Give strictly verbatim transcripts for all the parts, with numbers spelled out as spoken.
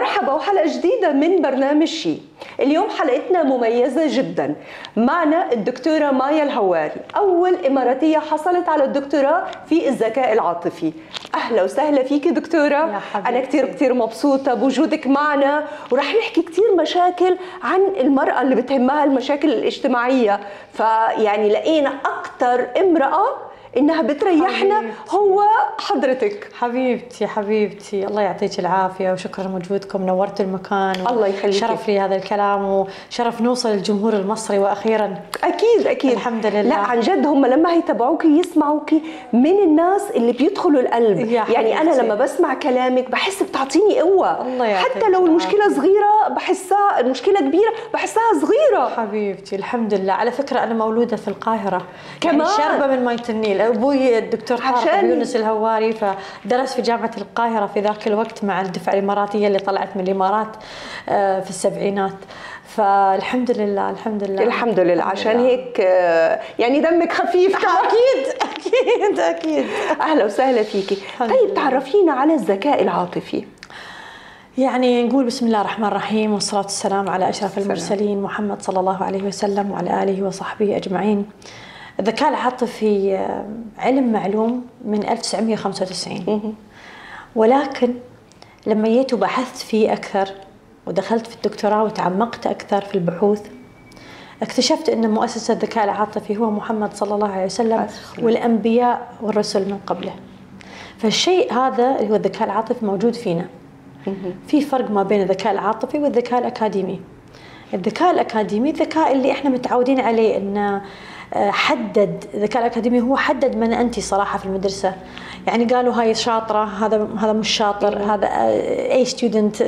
مرحبا وحلقة جديدة من برنامج شي. اليوم حلقتنا مميزة جدا. معنا الدكتورة مايا الهواري، أول إماراتية حصلت على الدكتوراه في الذكاء العاطفي. أهلا وسهلا فيكي دكتورة. أنا كتير كتير مبسوطة بوجودك معنا، ورح نحكي كتير مشاكل عن المرأة اللي بتهمها المشاكل الاجتماعية. فيعني لقينا أكتر امرأة إنها بتريحنا حبيبتي. هو حضرتك. حبيبتي حبيبتي الله يعطيك العافية وشكرا لوجودكم، نورتوا المكان. الله يخليك. شرف لي هذا الكلام وشرف نوصل للجمهور المصري وأخيرا. أكيد أكيد الحمد لله. لا عن جد هم لما هيتابعوكي يسمعوكي من الناس اللي بيدخلوا القلب. يعني أنا لما بسمع كلامك بحس بتعطيني قوة. الله يعطيك حتى لو المشكلة صغيرة بحسها، المشكلة كبيرة بحسها صغيرة. حبيبتي الحمد لله. على فكرة أنا مولودة في القاهرة كمان، يعني شاربة من مية النيل. أبوي الدكتور طارق يونس الهواري، فدرس في جامعة القاهرة في ذاك الوقت مع الدفعة الإماراتية اللي طلعت من الإمارات في السبعينات. فالحمد لله الحمد لله الحمد لله. عشان هيك يعني دمك خفيف. أكيد أكيد أكيد. أهلا وسهلا فيكي. طيب تعرفينا على الذكاء العاطفي. يعني نقول بسم الله الرحمن الرحيم والصلاة والسلام على أشرف المرسلين محمد صلى الله عليه وسلم وعلى آله وصحبه أجمعين. الذكاء العاطفي علم معلوم من ألف وتسعمئة وخمسة وتسعين، ولكن لما جيت وبحثت فيه أكثر ودخلت في الدكتوراه وتعمقت أكثر في البحوث، اكتشفت أن مؤسس الذكاء العاطفي هو محمد صلى الله عليه وسلم والأنبياء والرسل من قبله. فالشيء هذا اللي هو الذكاء العاطفي موجود فينا. في فرق ما بين الذكاء العاطفي والذكاء الأكاديمي. الذكاء الأكاديمي الذكاء اللي احنا متعودين عليه، أن حدد الذكاء الأكاديمي هو حدد من أنت صراحة في المدرسة. يعني قالوا هاي شاطرة، هذا هذا مش شاطر، هذا أي ستودنت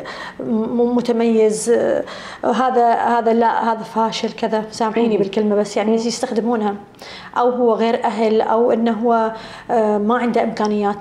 متميز، هذا هذا لا هذا فاشل كذا. سامحيني بالكلمة بس يعني يستخدمونها، أو هو غير أهل، أو إنه هو ما عنده إمكانيات.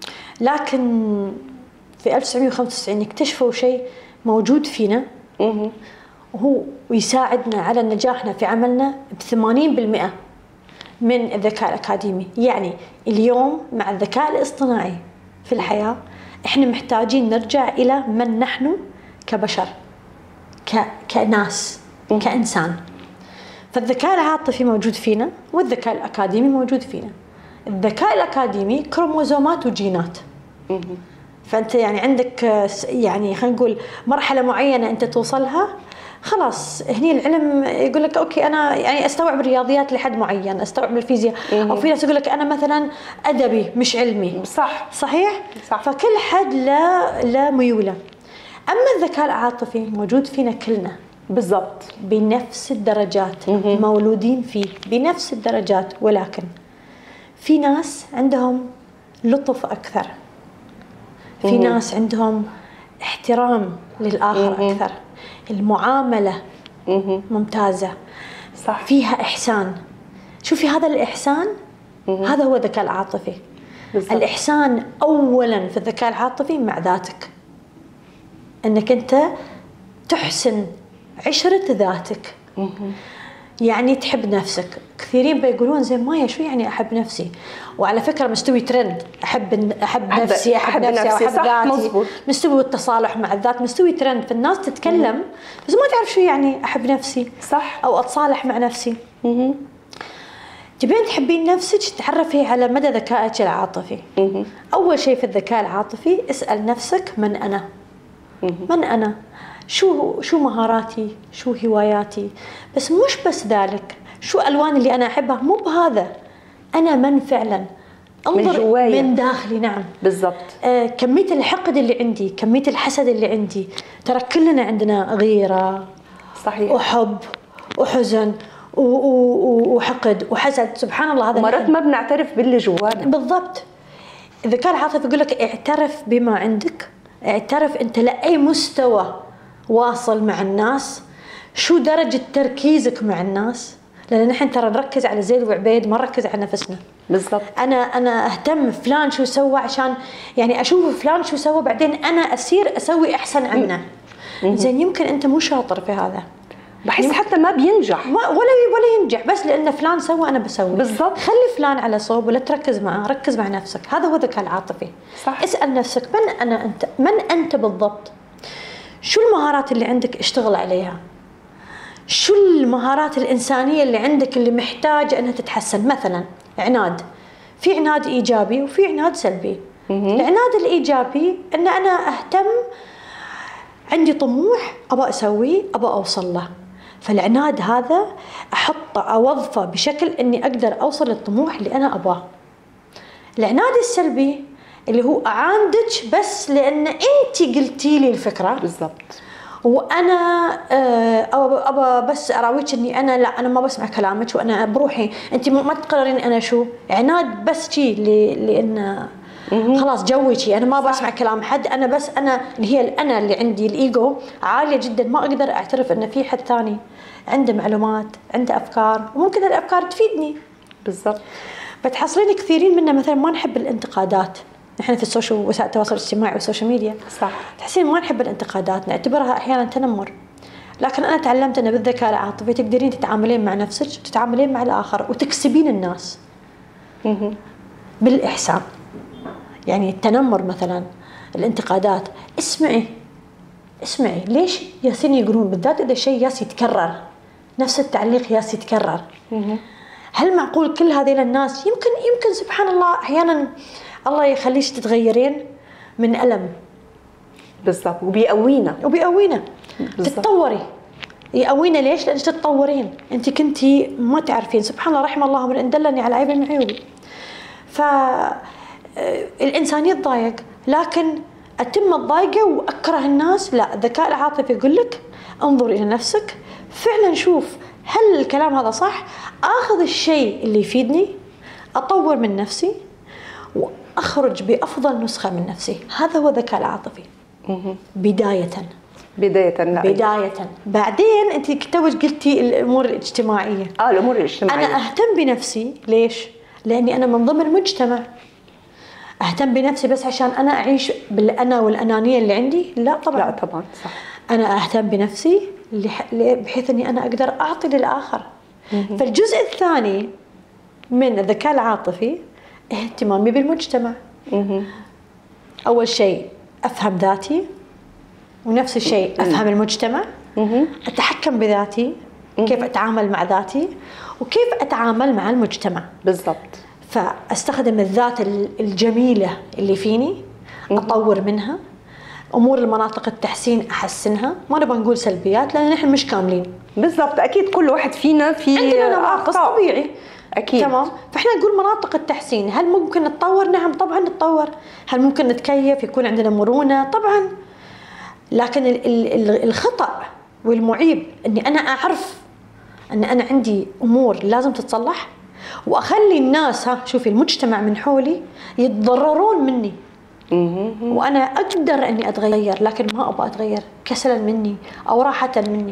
لكن في ألف وتسعمئة وخمسة وتسعين اكتشفوا شيء موجود فينا وهو يساعدنا على نجاحنا في عملنا بثمانين بالمئة من الذكاء الأكاديمي. يعني اليوم مع الذكاء الاصطناعي في الحياة احنا محتاجين نرجع إلى من نحن كبشر، ك... كناس، كإنسان. فالذكاء العاطفي موجود فينا والذكاء الأكاديمي موجود فينا. الذكاء الأكاديمي كروموزومات وجينات. فأنت يعني عندك يعني خلينا نقول مرحلة معينة أنت توصلها، خلاص هني العلم يقول لك اوكي انا يعني استوعب الرياضيات لحد معين، استوعب الفيزياء، او في ناس يقول لك انا مثلا ادبي مش علمي. صح صحيح صح. فكل حد لا لا ميوله. اما الذكاء العاطفي موجود فينا كلنا بالضبط بنفس الدرجات، مولودين فيه بنفس الدرجات، ولكن في ناس عندهم لطف اكثر، في ناس عندهم احترام للاخر اكثر، المعاملة ممتازة، صح. فيها إحسان. شوفي هذا الإحسان هذا هو الذكاء العاطفي. بالزبط. الإحسان أولا في الذكاء العاطفي مع ذاتك، أنك أنت تحسن عشرة ذاتك. يعني تحب نفسك. كثيرين بيقولون زين مايا شو يعني أحب نفسي؟ وعلى فكرة مستوي ترند أحب أحب نفسي أحب, أحب نفسي وأحب ذاتي. مزبوط. مستوي التصالح مع الذات مستوي ترند، فالناس تتكلم مم. بس ما تعرف شو يعني أحب نفسي. صح. أو أتصالح مع نفسي. مم. تبين تحبين نفسك تعرفي على مدى ذكائك العاطفي. مم. أول شيء في الذكاء العاطفي اسأل نفسك من أنا؟ مم. من أنا؟ شو شو مهاراتي؟ شو هواياتي؟ بس مش بس ذلك، شو الألوان اللي أنا أحبها؟ مو بهذا، أنا من فعلا انظر من, من داخلي. نعم بالضبط. آه كمية الحقد اللي عندي، كمية الحسد اللي عندي، ترى كلنا عندنا غيرة صحيح وحب وحزن وحقد وحسد. سبحان الله هذا مرات ما بنعترف باللي جوانا. بالضبط. الذكاء العاطفي يقول لك اعترف بما عندك، اعترف أنت لأي مستوى واصل مع الناس، شو درجة تركيزك مع الناس، لأن نحن ترى نركز على زيد وعبيد ما نركز على نفسنا. بالضبط. أنا أنا أهتم فلان شو سوى عشان يعني أشوف فلان شو سوى بعدين أنا أسير أسوي أحسن عنه. زين يمكن أنت مو شاطر في هذا، بحس حتى ما بينجح ما ولا ولا ينجح، بس لأن فلان سوى أنا بسوي. بالضبط. خلي فلان على صوب ولا تركز معه، ركز مع نفسك. هذا هو الذكاء العاطفي. صح. اسأل نفسك من أنا أنت، من أنت بالضبط. شو المهارات اللي عندك اشتغل عليها، شو المهارات الإنسانية اللي عندك اللي محتاجة أنها تتحسن. مثلا عناد، في عناد إيجابي وفي عناد سلبي. العناد الإيجابي أن أنا أهتم، عندي طموح أبغى أسويه، أبغى أوصل له، فالعناد هذا أحطه أوظفه بشكل أني أقدر أوصل للطموح اللي أنا أبغاه. العناد السلبي اللي هو أعاندك بس لأن أنت قلتي لي الفكرة بالضبط، وانا ابى بس اراويك اني انا لا، انا ما بسمع كلامك وانا بروحي، انت ما تقررين انا شو. عناد بس شي لان خلاص جوي شي، انا ما بسمع كلام حد، انا بس انا اللي هي الانا اللي عندي الايجو عاليه جدا، ما اقدر اعترف ان في حد ثاني عنده معلومات، عنده افكار، وممكن الافكار تفيدني. بالضبط. بتحصلين كثيرين منا مثلا ما نحب الانتقادات، نحن في السوشيال وسائل التواصل الاجتماعي والسوشيال ميديا صح، تحسين ما نحب الانتقادات، نعتبرها احيانا تنمر. لكن انا تعلمت ان بالذكاء العاطفي تقدرين تتعاملين مع نفسك وتتعاملين مع الاخر وتكسبين الناس بالاحسان. يعني التنمر مثلا، الانتقادات، اسمعي اسمعي ليش ياسين يقولون، بالذات اذا شيء ياس يتكرر، نفس التعليق ياس يتكرر. هل معقول كل هذيل الناس يمكن يمكن سبحان الله احيانا الله يخليش تتغيرين من ألم. بالضبط، وبيقوينا وبيقوينا تتطوري، يقوينا. ليش؟ لأنك تتطورين. أنت كنتي ما تعرفين، سبحان الله رحم الله من دلني على عيب من عيوبي. فالإنسان يتضايق، لكن أتم الضايقة وأكره الناس؟ لا، الذكاء العاطفي يقول لك انظر إلى نفسك، فعلا شوف هل الكلام هذا صح، آخذ الشيء اللي يفيدني، أطور من نفسي وأخرج بأفضل نسخة من نفسي. هذا هو الذكاء العاطفي. بداية بداية لا بداية بعدين أنت توج قلتي الأمور الاجتماعية. آه الأمور الاجتماعية، أنا أهتم بنفسي ليش؟ لأني أنا من ضمن المجتمع. أهتم بنفسي بس عشان أنا أعيش بالأنا والأنانية اللي عندي؟ لا طبعا، لا طبعا صح. أنا أهتم بنفسي بحيث أني أنا أقدر أعطي للآخر. فالجزء الثاني من الذكاء العاطفي اهتمامي بالمجتمع. أول شيء أفهم ذاتي، ونفس الشيء أفهم المجتمع، أتحكم بذاتي، كيف أتعامل مع ذاتي وكيف أتعامل مع المجتمع. بالضبط. فأستخدم الذات الجميلة اللي فيني، أطور منها، أمور المناطق التحسين أحسنها. ما نبغى نقول سلبيات لأن نحن مش كاملين. بالضبط، أكيد كل واحد فينا في عندنا نواقص طبيعي. أكيد. تمام. فإحنا نقول مناطق التحسين، هل ممكن نتطور؟ نعم طبعا نتطور. هل ممكن نتكيف، يكون عندنا مرونة؟ طبعا. لكن الخطأ والمعيب أني أنا أعرف أن أنا عندي أمور لازم تتصلح، وأخلي الناس، ها شوفي المجتمع من حولي يتضررون مني، وأنا أقدر أني أتغير لكن ما أبغى أتغير كسلا مني أو راحة مني.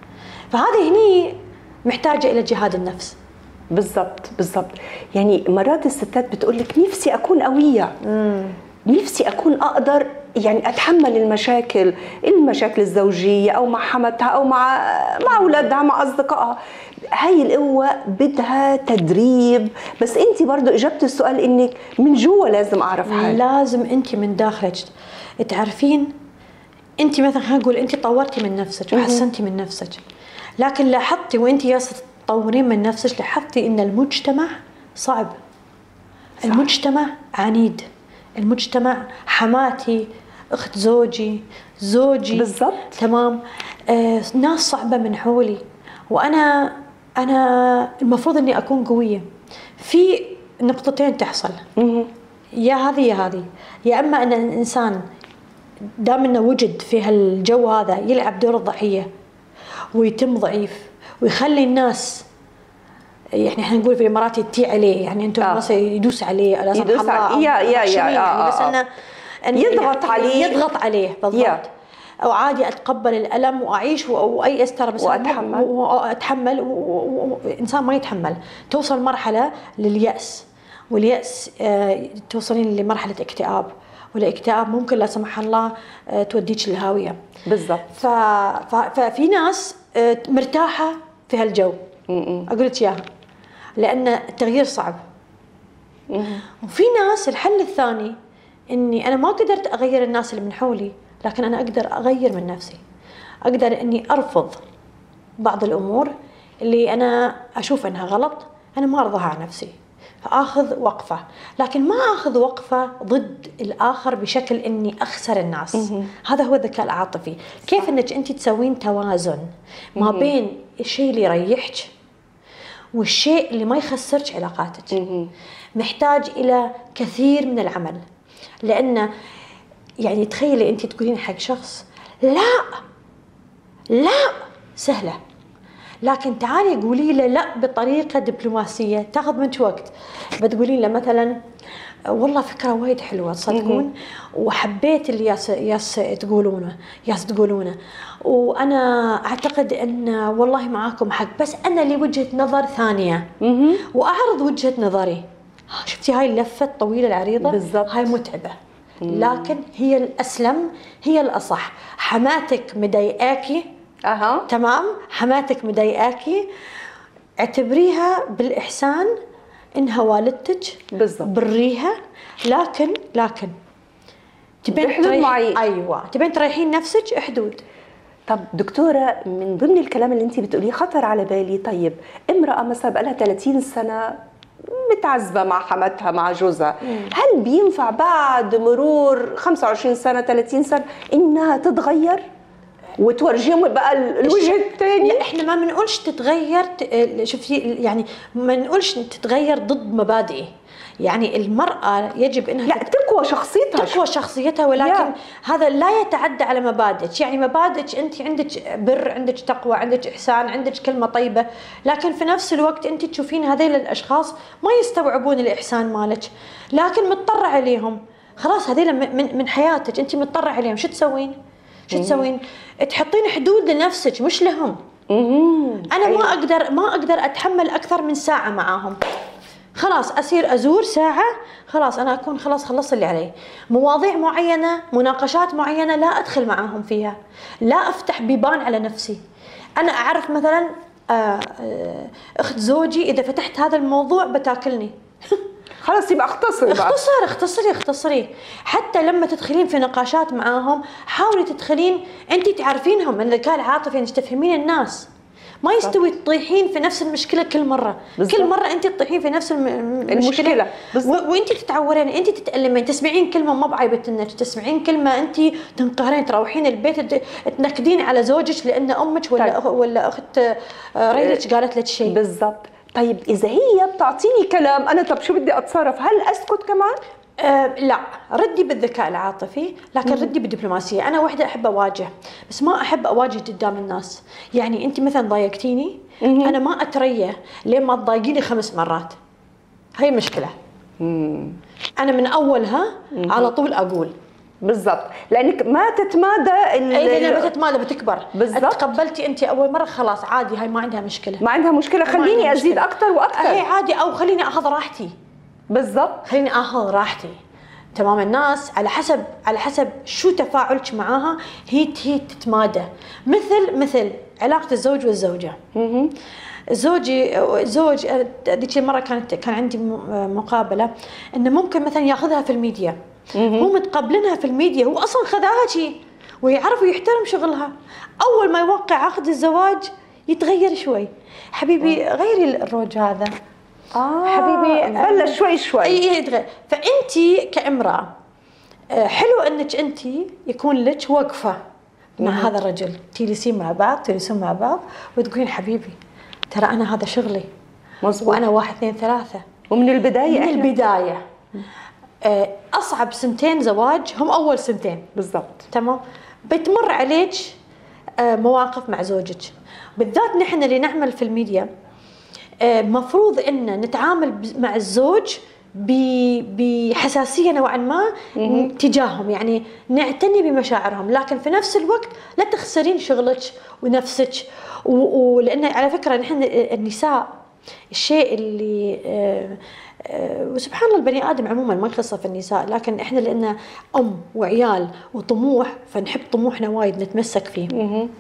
فهذه هني محتاجة إلى جهاد النفس. بالضبط بالضبط. يعني مرات الستات بتقول لك نفسي أكون قوية، مم. نفسي أكون أقدر يعني أتحمل المشاكل المشاكل الزوجية أو مع حماتها أو مع مع أولادها مع أصدقائها. هاي القوة بدها تدريب، بس أنت برضو إجابة السؤال إنك من جوا لازم أعرف حالي. لازم أنت من داخلك تعرفين. أنت مثلا خلينا نقول أنت طورتي من نفسك وحسنتي من نفسك، لكن لاحظتي وأنت جالسة تطورين من نفسك لاحظتي إن المجتمع صعب. صح. المجتمع عنيد، المجتمع حماتي، أخت زوجي، زوجي. بالضبط. تمام. آه، ناس صعبة من حولي، وأنا أنا المفروض إني أكون قوية. في نقطتين تحصل، يا هذه يا هذه، يا إما أن الإنسان دام إنه وجد في هالجو هذا يلعب دور الضحية ويتم ضعيف ويخلي الناس، يعني احنا نقول في الامارات يتي عليه، يعني انتم الناس آه. يدوس عليه، لا سمح الله، يا يا يا يعني بس انه يضغط عليه يضغط عليه بالضبط. او عادي اتقبل الالم واعيش وايأس ترى، بس واتحمل واتحمل وانسان ما يتحمل. توصل مرحله لليأس، واليأس آه توصلين لمرحله اكتئاب، والاكتئاب ممكن لا سمح الله آه توديك للهاويه. بالضبط. ففي ناس آه مرتاحه في هالجو، اقول لك اياها، لان التغيير صعب. وفي ناس الحل الثاني اني انا ما قدرت اغير الناس اللي من حولي، لكن انا اقدر اغير من نفسي، اقدر اني ارفض بعض الامور اللي انا اشوف انها غلط، انا ما ارضاها عن نفسي، فاخذ وقفه، لكن ما اخذ وقفه ضد الاخر بشكل اني اخسر الناس. هذا هو الذكاء العاطفي. كيف انك انت تسوين توازن ما بين الشيء اللي يريحك والشيء اللي ما يخسرك علاقاتك. محتاج الى كثير من العمل، لان يعني تخيلي انت تقولين حق شخص لا لا سهله، لكن تعالي قولي له لا بطريقه دبلوماسيه تاخذ منك وقت. بتقولين له مثلا والله فكره وايد حلوه تصدقون، وحبيت اللي ياس ياس تقولونه ياس تقولونه، وانا اعتقد ان والله معاكم حق، بس انا لي وجهه نظر ثانيه واعرض وجهه نظري. شفتي هاي اللفه الطويله العريضه؟ بالضبط. هاي متعبه، لكن هي الاسلم، هي الاصح. حماتك مضايقاكي، اها تمام، حماتك مضايقاكي، اعتبريها بالاحسان انها والدتك، بالضبط، بريها، لكن لكن تبين بحدود معينة. ايوه تبين تريحين نفسك حدود. طب دكتورة، من ضمن الكلام اللي انت بتقوليه خطر على بالي، طيب امرأة مثلا بقالها ثلاثين سنة متعذبة مع حماتها مع جوزها، هل بينفع بعد مرور خمسة وعشرين سنة ثلاثين سنة انها تتغير وتورجيهم بقى الوجه الثاني؟ لا، احنا ما بنقولش تتغير، شوفي يعني ما نقولش تتغير ضد مبادئي، يعني المرأة يجب انها لا تقوى شخصيتها، تقوى شخصيتها، ولكن يا. هذا لا يتعدى على مبادئك. يعني مبادئك انت عندك بر، عندك تقوى، عندك احسان، عندك كلمة طيبة، لكن في نفس الوقت انت تشوفين هذيل الاشخاص ما يستوعبون الاحسان مالك، لكن مضطرة عليهم. خلاص هذيل من من حياتك، انت مضطرة عليهم. شو تسوين؟ شو تسوين؟ تحطين حدود لنفسك مش لهم. انا ما اقدر ما اقدر اتحمل اكثر من ساعة معاهم، خلاص أصير أزور ساعة، خلاص أنا أكون خلاص خلصت اللي علي. مواضيع معينة، مناقشات معينة لا أدخل معاهم فيها، لا أفتح بيبان على نفسي. أنا أعرف مثلا أخت زوجي إذا فتحت هذا الموضوع بتاكلني. خلاص يبقى اختصري بقى. اختصري اختصري اختصري. حتى لما تدخلين في نقاشات معاهم حاولي تدخلين أنت تعرفينهم من الذكاء العاطفي، أنت تفهمين الناس. ما يستوي تطيحين في نفس المشكله كل مره. بالزبط. كل مره انت تطيحين في نفس المشكله, المشكلة. وانت تتعورين، انت تتألمين، تسمعين كلمه ما بعيبتنك، تسمعين كلمه انت تنقهرين، تروحين البيت تنكدين على زوجك لان امك ولا طيب. ولا اخت ريدك قالت لك شيء. بالضبط. طيب اذا هي بتعطيني كلام انا، طب شو بدي اتصرف؟ هل اسكت كمان؟ أه لا، ردي بالذكاء العاطفي، لكن مم. ردي بالدبلوماسيه. انا وحده احب اواجه، بس ما احب اواجه قدام الناس. يعني انت مثلا ضايقتيني، مم. انا ما اتريه لين ما تضايقيني خمس مرات، هي مشكله. مم. انا من اولها مم. على طول اقول. بالضبط، لانك ما تتمادى. اي لما تتمادى بتكبر. بالضبط. تقبلتي انت اول مره خلاص عادي، هاي ما عندها مشكله، ما عندها مشكله، خليني ازيد اكثر واكثر. هي عادي، او خليني اخذ راحتي. بالضبط، خليني اخذ راحتي. تمام. الناس على حسب على حسب شو تفاعلك معاها هي هي تتمادى. مثل مثل علاقه الزوج والزوجه. اها زوجي زوج ذيك المره كانت كان عندي مقابله انه ممكن مثلا ياخذها في الميديا، مو متقبلينها في الميديا، هو اصلا خذاها شيء ويعرف ويحترم شغلها. اول ما يوقع عقد الزواج يتغير شوي. حبيبي غيري الروج هذا. آه حبيبي بلش شوي شوي. اي يتغير. فانت كامراه حلو انك انت يكون لك وقفه مع مم. هذا الرجل، تجلسين مع بعض، تجلسون مع بعض وتقولين حبيبي ترى انا هذا شغلي مزبوط، وانا واحد اثنين ثلاثه، ومن البدايه من البدايه. اصعب سنتين زواج هم اول سنتين. بالضبط. تمام. بتمر عليك مواقف مع زوجك، بالذات نحن اللي نعمل في الميديا مفروض ان نتعامل مع الزوج بحساسيه نوعا ما تجاههم، يعني نعتني بمشاعرهم، لكن في نفس الوقت لا تخسرين شغلك ونفسك. ولان على فكره نحن النساء الشيء اللي آه آه وسبحان الله البني ادم عموما ما يخصه في النساء، لكن احنا لان ام وعيال وطموح فنحب طموحنا وايد نتمسك فيه.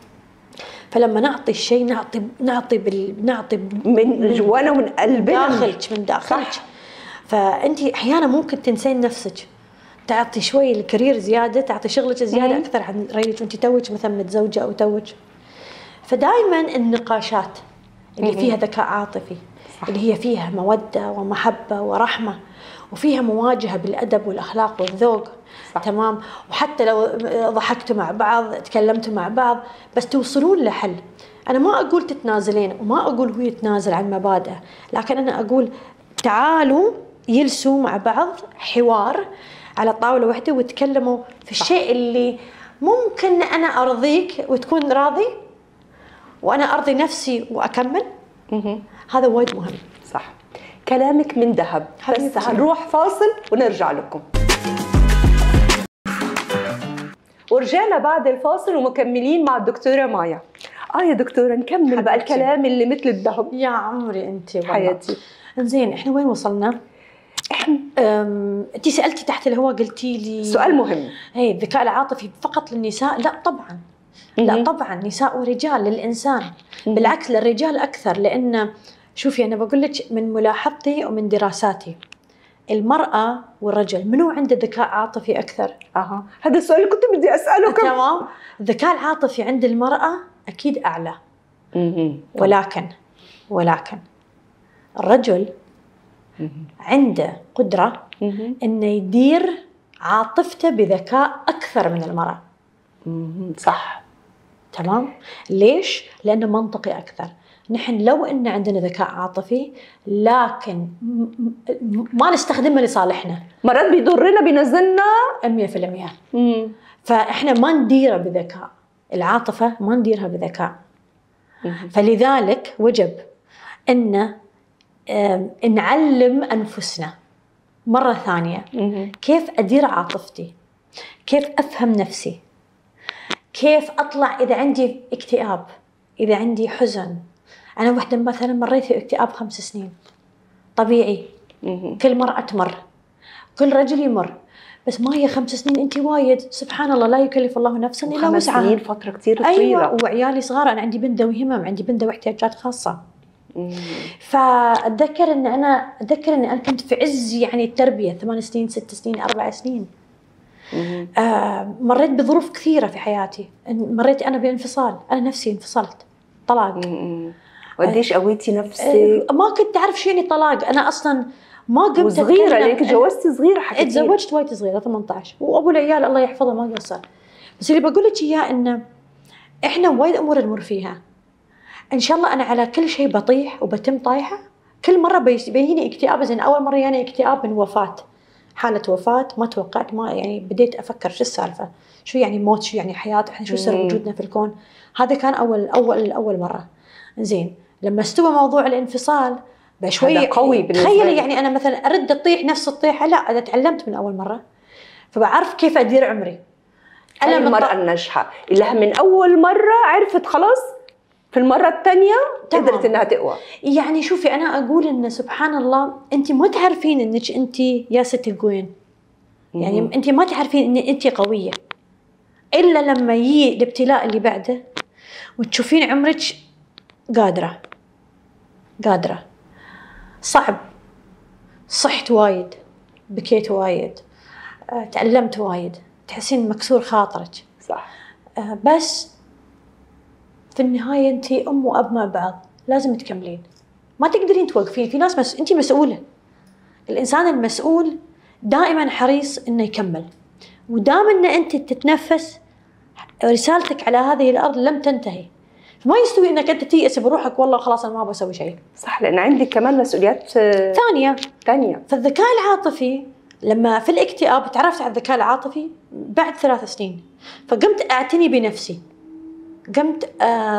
فلما نعطي الشيء نعطي نعطي بال نعطي من جوانا ومن قلبنا، داخلك من داخلك. فانت احيانا ممكن تنسين نفسك، تعطي شوي الكارير زياده، تعطي شغلك زياده اكثر عن ريت وانت توك مثلا متزوجه او توك. فدائما النقاشات اللي فيها ذكاء عاطفي، صح. اللي هي فيها موده ومحبه ورحمه، وفيها مواجهه بالادب والاخلاق والذوق، صح. تمام. وحتى لو ضحكتوا مع بعض، تكلمتوا مع بعض، بس توصلون لحل. انا ما اقول تتنازلين وما اقول هو يتنازل عن مبادئه، لكن انا اقول تعالوا يلسوا مع بعض حوار على طاوله واحده وتكلموا في الشيء اللي ممكن انا ارضيك وتكون راضي، وانا ارضي نفسي واكمل. هذا وايد مهم. صح، كلامك من ذهب. بس هنروح فاصل ونرجع لكم. ورجعنا بعد الفاصل ومكملين مع الدكتورة مايا. اه يا دكتورة نكمل حبيتي. بقى الكلام اللي مثل الذهب. يا عمري انت والله حياتي. زين، احنا وين وصلنا؟ احنا انت سالتي تحت الهواء، قلتي لي سؤال مهم. هي الذكاء العاطفي فقط للنساء؟ لا طبعا، لا طبعا، نساء ورجال، للانسان. بالعكس للرجال اكثر، لان شوفي انا بقول لك من ملاحظتي ومن دراساتي، المراه والرجل منو عنده ذكاء عاطفي اكثر؟ اها هذا السؤال اللي كنت بدي اساله. تمام. الذكاء العاطفي عند المراه اكيد اعلى. ولكن ولكن الرجل عنده قدرة إنه يدير عاطفته بذكاء أكثر من المرأة. صح. تمام. ليش؟ لأنه منطقي أكثر. نحن لو إن عندنا ذكاء عاطفي لكن ما نستخدمه لصالحنا، مرات بيضرنا بينزلنا مية في المية. فإحنا ما نديره بذكاء، العاطفة ما نديرها بذكاء. فلذلك وجب إن نعلم أنفسنا مرة ثانية كيف أدير عاطفتي، كيف أفهم نفسي، كيف أطلع إذا عندي اكتئاب، إذا عندي حزن. أنا وحدة مثلا مريت في اكتئاب خمس سنين، طبيعي. كل مرأة تمر، كل رجل يمر، بس ما هي خمس سنين أنت وايد. سبحان الله، لا يكلف الله نفسا إلا وسعها. خمس سنين فترة كتير طويلة. أيوة، وعيالي صغار، أنا عندي بنت ذوي همم، عندي بنت ذوي احتياجات خاصة. فأتذكر إن أنا أتذكر إن أنا كنت في عز يعني التربية، ثمان سنين، ست سنين، أربع سنين. آه مريت بظروف كثيرة في حياتي، مريت أنا بانفصال، أنا نفسي انفصلت، طلاق. وقديش قويتي نفسك؟ آه ما كنت أعرف شو يعني طلاق، أنا أصلاً ما قمت. وصغيرة ليك جوزتي صغيرة حكيتي؟ اتزوجت وايد صغيرة، ثمانية عشر، وأبو العيال الله يحفظه ما قصر. بس اللي بقول لك إياه إنه إحنا وايد أمور نمر فيها. إن شاء الله أنا على كل شيء بطيح وبتم طايحة. كل مرة بيجيني اكتئاب. زين أول مرة يعني اكتئاب من وفاة، حالة وفاة، ما توقعت، ما يعني بديت أفكر شو السالفة، شو يعني موت، شو يعني حياة، إحنا شو سر وجودنا في الكون. هذا كان أول أول أول مرة. زين لما استوى موضوع الانفصال بشوي قوي بالنسبة تخيلي يعني أنا مثلا أرد أطيح نفس الطيحة، لا أنا تعلمت من أول مرة، فبعرف كيف أدير عمري. أنا المرأة الناجحة اللي من أول مرة عرفت خلاص في المرة الثانية قدرت انها تقوى. يعني شوفي انا اقول ان سبحان الله انت ما تعرفين انك انت يا ست القوين، يعني انت ما تعرفين ان انت قوية الا لما يجي الابتلاء اللي بعده وتشوفين عمرك قادرة قادرة. صعب، صحت وايد، بكيت وايد، تعلمت وايد، تحسين مكسور خاطرك. صح. بس في النهاية أنت أم وأب مع بعض، لازم تكملين، ما تقدرين توقفين. في ناس مس... أنت مسؤولة. الإنسان المسؤول دائما حريص إنه يكمل، ودام إن أنت تتنفس رسالتك على هذه الأرض لم تنتهي. فما يستوي إنك أنت تيأس بروحك والله خلاص أنا ما بسوي شيء. صح، لأن عندك كمان مسؤوليات ثانية ثانية. فالذكاء العاطفي لما في الاكتئاب تعرفت على الذكاء العاطفي بعد ثلاث سنين، فقمت أعتني بنفسي، قمت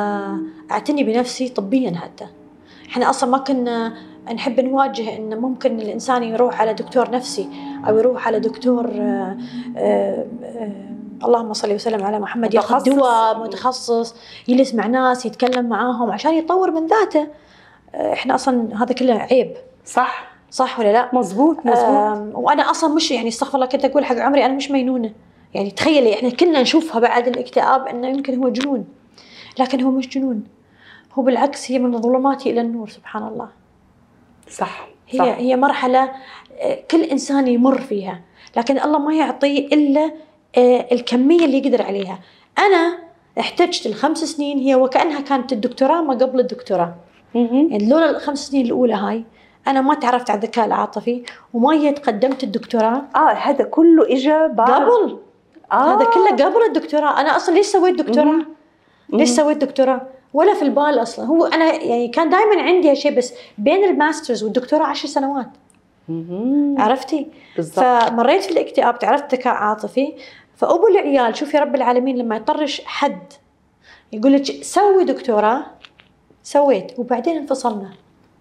أعتني بنفسي طبيا. حتى إحنا أصلا ما كنا نحب نواجه إن ممكن الإنسان يروح على دكتور نفسي أو يروح على دكتور آآ آآ اللهم صل وسلم على محمد، ياخذ دواء متخصص، يجلس مع ناس يتكلم معاهم عشان يطور من ذاته. إحنا أصلا هذا كله عيب. صح صح ولا لا؟ مزبوط مزبوط. وأنا أصلا مش يعني استغفر الله كنت أقول حق عمري أنا مش مجنونة. يعني تخيلي إحنا كنا نشوفها بعد الاكتئاب إنه يمكن هو جنون، لكن هو مش جنون، هو بالعكس هي من الظلمات إلى النور. سبحان الله. صح. هي صح. هي مرحله كل انسان يمر فيها، لكن الله ما يعطيه الا الكميه اللي يقدر عليها. انا احتجت الخمس سنين، هي وكانها كانت الدكتوراه ما قبل الدكتوراه. يعني لولا الخمس سنين الاولى هاي انا ما تعرفت على الذكاء العاطفي وما قدمت الدكتوراه. اه هذا كله اجى بعد قبل. آه. هذا كله قبل الدكتوراه. انا اصلا ليش سويت دكتوراه؟ ليش سويت دكتوراه؟ ولا في البال اصلا. هو انا يعني كان دائما عندي هالشيء، بس بين الماسترز والدكتوراه عشر سنوات. عرفتي؟ بالضبط. فمريت في الاكتئاب، تعرفت ذكاء عاطفي. فابو العيال شوفي رب العالمين لما يطرش حد يقول لك سوي دكتوراه، سويت وبعدين انفصلنا.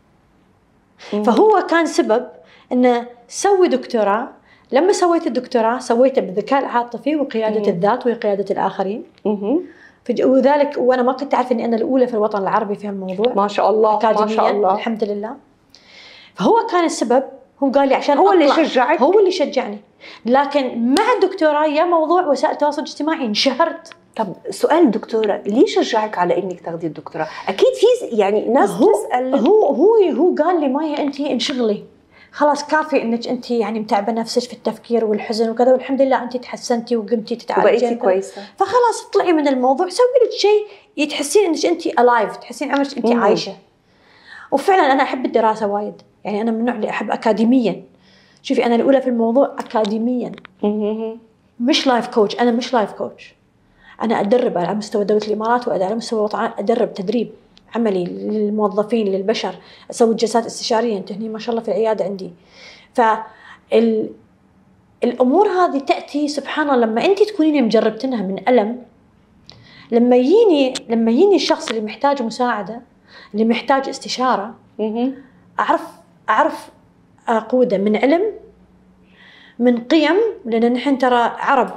فهو كان سبب انه سوي دكتوراه. لما سويت الدكتوراه سويته بالذكاء العاطفي وقياده مم. الذات وقياده الاخرين. مم. وذلك وانا ما كنت اعرف اني انا الاولى في الوطن العربي في هالموضوع. ما شاء الله ما شاء الله الحمد لله. فهو كان السبب. هو قال لي عشان هو اللي شجعك. هو اللي شجعني. لكن مع الدكتوراه يا موضوع وسائل التواصل الاجتماعي انشهرت. طب سؤال دكتورة، ليه شجعك على انك تاخذي الدكتوراه؟ اكيد في يعني ناس هو تسال. هو هو هو قال لي مايا انت انشغلي خلاص، كافي انك انت يعني متعبه نفسك في التفكير والحزن وكذا، والحمد لله انت تحسنتي وقمتي تتعالجين وبقيتي كويسه، فخلاص اطلعي من الموضوع، سوي لك شيء تحسين انك انت الايف، تحسين عمرك انت عايشه. وفعلا انا احب الدراسه وايد، يعني انا من النوع اللي احب اكاديميا. شوفي انا الاولى في الموضوع اكاديميا، مش لايف كوتش. انا مش لايف كوتش، انا ادرب على مستوى دوله الامارات وعلى مستوى الوطن، ادرب تدريب عملي للموظفين للبشر، اسوي جلسات استشاريه. انت هني ما شاء الله في العياده عندي. فال الامور هذه تاتي سبحان الله لما انت تكونين مجربتنها من الم. لما يجيني لما يجيني الشخص اللي محتاج مساعده، اللي محتاج استشاره، اعرف اعرف اقوده من علم، من قيم، لان نحن ترى عرب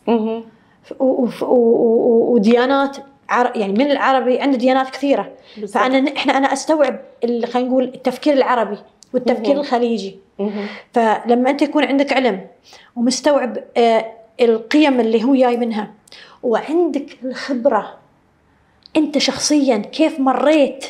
وديانات، يعني من العربي عندنا ديانات كثيره. بالزبط. فانا احنا انا استوعب خلينا نقول التفكير العربي والتفكير الخليجي. فلما انت يكون عندك علم ومستوعب آه القيم اللي هو جاي منها، وعندك الخبره انت شخصيا كيف مريت،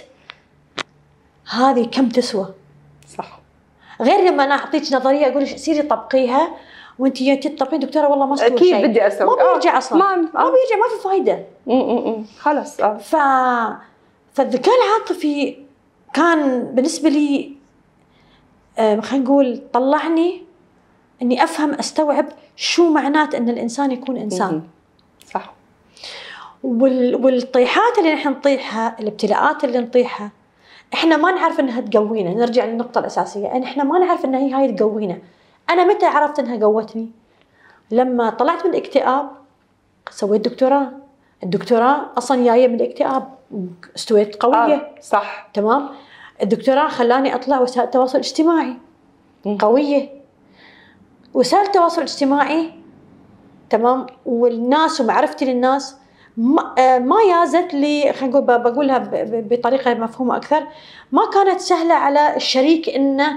هذه كم تسوى. صح. غير لما انا اعطيك نظريه اقول لك سيري طبقيها وانت جاي تطبقين دكتوره والله ما استوى شيء، اكيد بدي اسوي، ما بيرجع اصلا، ما, ما بيرجع، ما في فايده. امم خلص. اه ف فالذكاء العاطفي كان بالنسبه لي آه خلينا نقول طلعني اني افهم استوعب شو معنات ان الانسان يكون انسان. صح. وال... والطيحات اللي نحن نطيحها، الابتلاءات اللي نطيحها، احنا ما نعرف انها تقوينا. نرجع للنقطه الاساسيه، ان احنا ما نعرف ان هي هاي تقوينا. انا متى عرفت انها قوتني؟ لما طلعت من الاكتئاب سويت دكتوراه. الدكتوراه اصلا جايه من الاكتئاب، استويت قويه. آه صح تمام. الدكتوراه خلاني اطلع وسائل التواصل الاجتماعي قويه. وسائل التواصل الاجتماعي تمام، والناس ومعرفتي للناس ما, ما يازت لي، خلينا نقول بقولها بطريقه مفهومه اكثر، ما كانت سهله على الشريك انه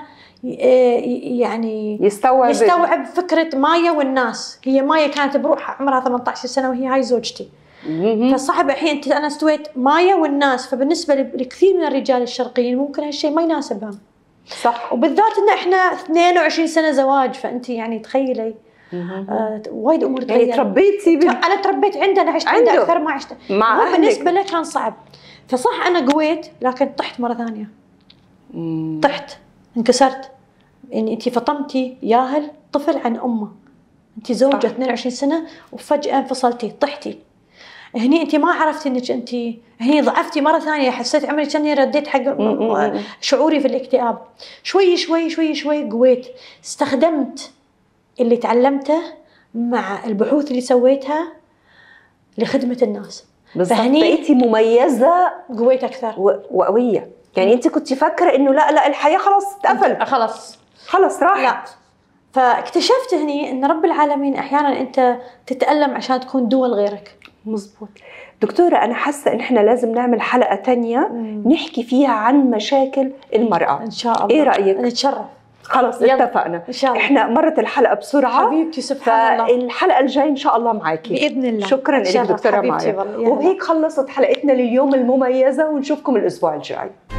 يعني يستوعب يستوعب فكره مايا والناس. هي مايا كانت بروحها عمرها ثمانية عشر سنه وهي هاي زوجتي. فصعب الحين انت انا استويت مايا والناس، فبالنسبه لكثير من الرجال الشرقيين ممكن هالشيء ما يناسبهم. صح. وبالذات ان احنا اثنين وعشرين سنه زواج، فانت يعني تخيلي آه وايد امور تغير. يعني تربيتي بال... انا تربيت عنده، انا عشت عنده اكثر ما عشت مع اهلك. بالنسبه له كان صعب. فصح انا قويت لكن طحت مره ثانيه. مم. طحت، انكسرت. يعني انت فطمتي ياهل طفل عن امه، انت زوجه اثنين وعشرين سنه وفجاه انفصلتي، طحتي. هني انت ما عرفتي انك انت هني ضعفتي مره ثانيه، حسيت عمري كاني رديت حق شعوري في الاكتئاب. شوي شوي شوي شوي قويت، استخدمت اللي تعلمته مع البحوث اللي سويتها لخدمه الناس. فهني بقيتي مميزه، قويت اكثر وقويه. يعني انت كنت فاكره انه لا لا الحياه خلاص اتقفل، خلاص خلاص راحت. لا، فاكتشفت هني ان رب العالمين احيانا انت تتألم عشان تكون دول غيرك. مزبوط. دكتورة أنا حاسة إن إحنا لازم نعمل حلقة تانية مم. نحكي فيها عن مشاكل المرأة إن شاء الله. إيه رأيك؟ نتشرف. خلاص اتفقنا إن شاء الله. إحنا مرت الحلقة بسرعة حبيبتي سبحان الله. فالحلقة الجاية إن شاء الله معاكي بإذن الله. شكرا لك دكتورة مايا. وهيك خلصت حلقتنا لليوم المميزة، ونشوفكم الأسبوع الجاي.